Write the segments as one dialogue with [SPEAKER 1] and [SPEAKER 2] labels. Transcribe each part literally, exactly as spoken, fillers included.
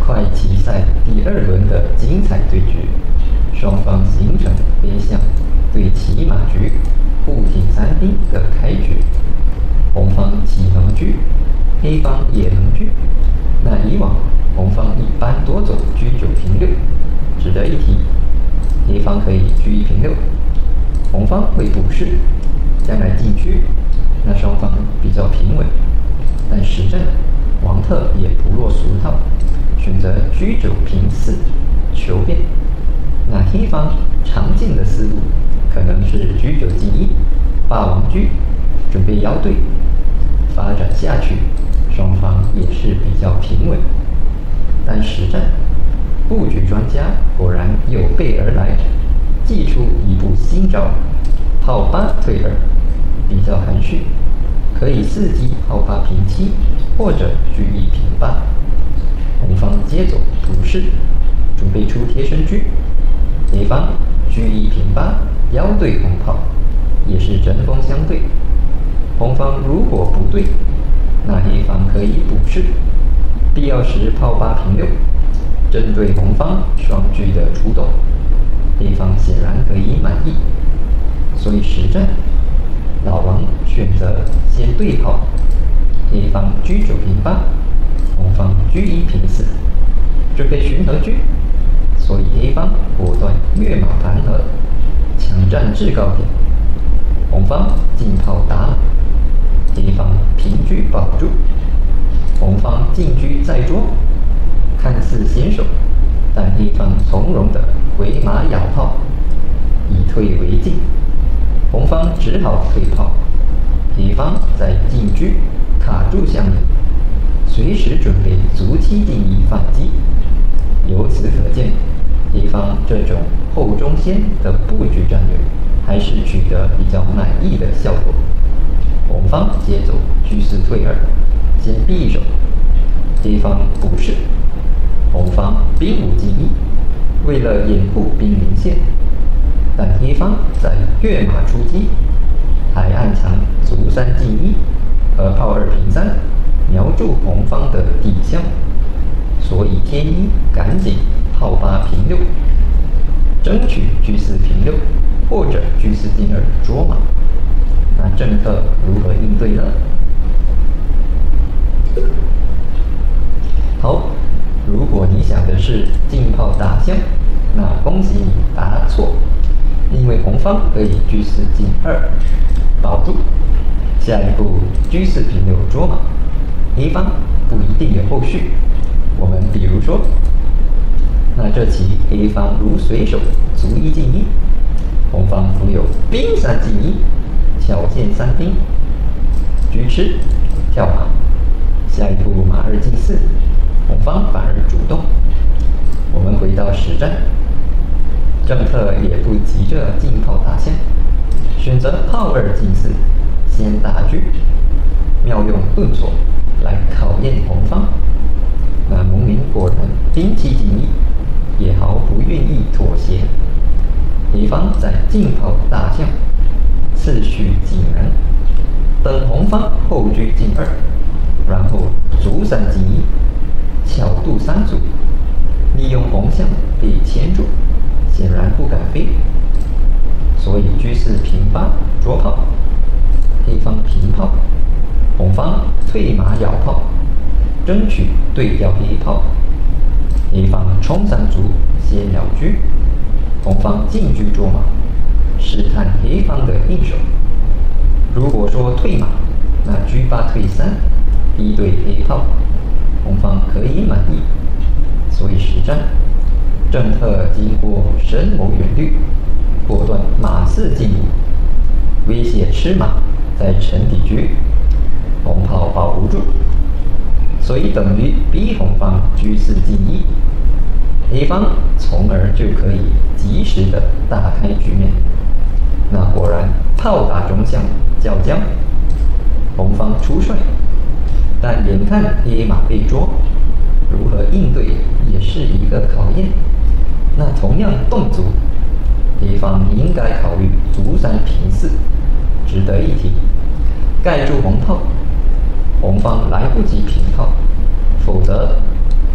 [SPEAKER 1] 快棋赛第二轮的精彩对决，双方形成飞象对骑马局、步挺三兵的开局。红方棋能车，黑方也能车。那以往红方一般多走车九平六，值得一提。黑方可以车一平六，红方会补士，将来进车，那双方比较平稳。但实战，王特也不落俗套，选择车九平四求变。那黑方常见的思路可能是车九进一，霸王车，准备腰对。发展下去，双方也是比较平稳。但实战，布局专家果然有备而来，祭出一步新招，炮八退二，比较含蓄，可以伺机炮八平七，或者车一平八。红方接走补士，准备出贴身车。黑方车一平八，腰对红炮，也是针锋相对。红方如果不对，那黑方可以补士，必要时炮八平六，针对红方双车的出动，黑方显然可以满意。所以实战，老王选择先对炮，黑方车九平八，红方车一平四，准备巡河车。所以黑方果断跃马盘河，抢占制高点。红方进炮打马，黑方平车保住。红方进车再捉，看似险守，但黑方从容的回马咬炮，以退为进。红方只好退炮，黑方在进车卡住项羽，随时准备卒七进一反击。由此可见，黑方这种后中先的布局战略还是取得比较满意的效果。红方接走车四退二，先避一手。黑方补士，红方兵五进一，为了掩护兵临线。但黑方在跃马出击，还暗藏卒三进一和炮二平三，瞄住红方的底象。所以天一赶紧炮八平六，争取车四平六，或者车四进二捉马。那政客如何应对呢？好，如果你想的是进炮打象，那恭喜你答错，因为红方可以车四进二保住，下一步车四平六捉马，黑方不一定有后续。我们比如说，那这棋黑方如随手卒一进一，红方伏有兵三进一，巧见三兵，车吃跳马，下一步马二进四，红方反而主动。我们回到实战，政客也不急着进炮打象，选择炮二进四，先打车，妙用顿挫来考验红方。那农民果然兵七进一，也毫不愿意妥协。黑方在进炮打象，次序井然，等红方后车进二，然后卒三进一，巧渡三卒，利用红象被牵住，显然不敢飞。所以车四平八捉炮，黑方平炮，红方退马咬炮，争取对调黑炮。黑方冲三卒先了车，红方进车捉马，试探黑方的应手。如果说退马，那车八退三，一对黑炮，红方可以满意。所以实战，政客经过深谋远虑，果断马四进五，威胁吃马在沉底车，红炮保不住，所以等于逼红方车四进一，黑方从而就可以及时的打开局面。那果然炮打中象较僵，红方出帅，但眼看黑马被捉，如何应对也是一个考验。那同样动卒，黑方应该考虑卒三平四，值得一提。盖住红炮，红方来不及平炮，否则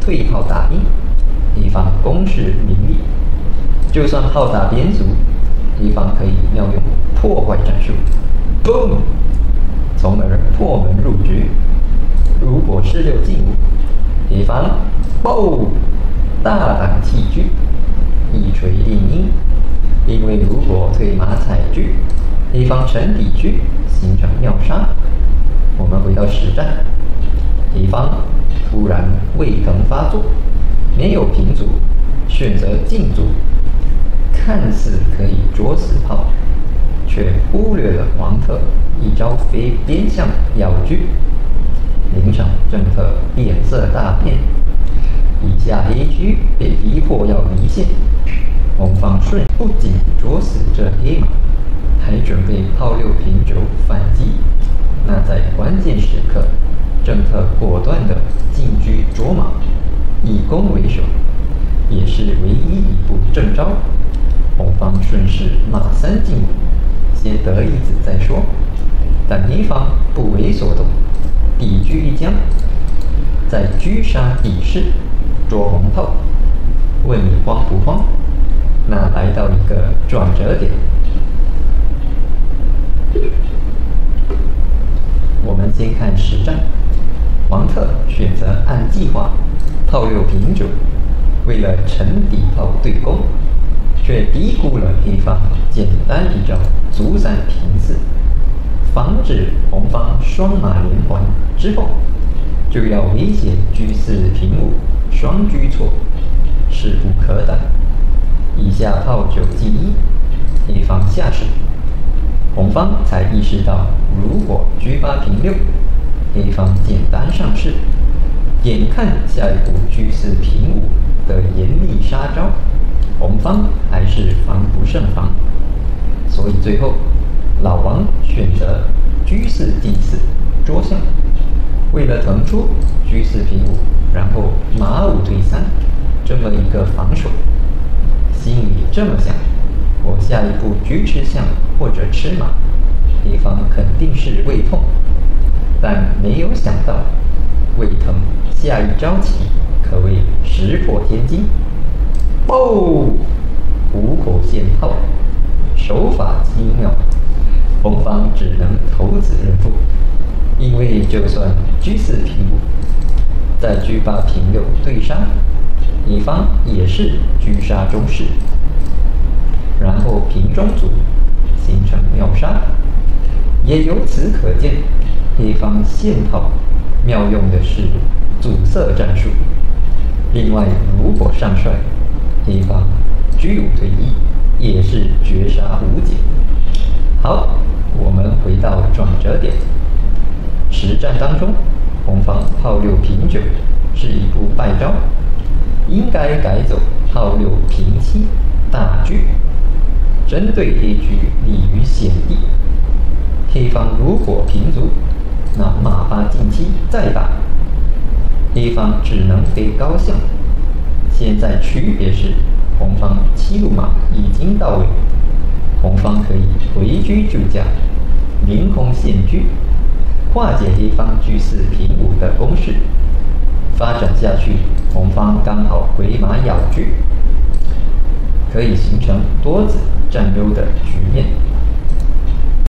[SPEAKER 1] 退炮打兵，黑方攻势凌厉。就算炮打边卒，黑方可以妙用破坏战术 ，boom， 从而破门入局。如果是六进五，黑方 boom 大胆弃车，一锤定音。因为如果退马踩车，黑方乘底车形成秒杀。我们回到实战，黑方突然胃疼发作，没有平卒，选择进卒，看似可以捉死炮，却忽略了王特一招飞边象咬车。临场政特脸色大变，以下黑车被逼迫要离线。红方顺不仅捉死这黑马，还准备炮六平九反击。那在关键时刻，政特果断的进车捉马，以攻为守，也是唯一一步正招。红方顺势马三进五，先得一子再说。但黑方不为所动，底车一将，在车杀底士捉红炮。问你慌不慌？那来到一个转折点，我们先看实战。王特选择按计划炮六平九，为了乘底炮对攻，却低估了黑方简单一招卒三平四，防止红方双马连环之后，就要威胁车四平五双车错，势不可挡。以下炮九进一，黑方下士，红方才意识到，如果车八平六，黑方简单上士，眼看下一步车四平五的严厉杀招，红方还是防不胜防，所以最后老王选择车四进四捉象，为了腾出车四平五，然后马五退三这么一个防守。心里这么想，我下一步车吃象或者吃马，黑方肯定是胃痛，但没有想到胃疼下一招起可谓石破天惊，哦，虎口现炮，手法精妙，红方只能投子认负，因为就算车四平五，在车八平六对杀，黑方也是车杀中士，然后平中卒，形成秒杀。也由此可见，黑方现炮妙用的是阻塞战术。另外，如果上帅，黑方车五退一也是绝杀无解。好，我们回到转折点。实战当中，红方炮六平九是一步败招，应该改走炮六平七大车，针对黑车立于险地。黑方如果平卒，那马八进七再打，黑方只能飞高象。现在区别是，红方七路马已经到位，红方可以回车救驾，凌空陷车，化解黑方车四平五的攻势。发展下去，红方刚好回马咬车，可以形成多子占优的局面。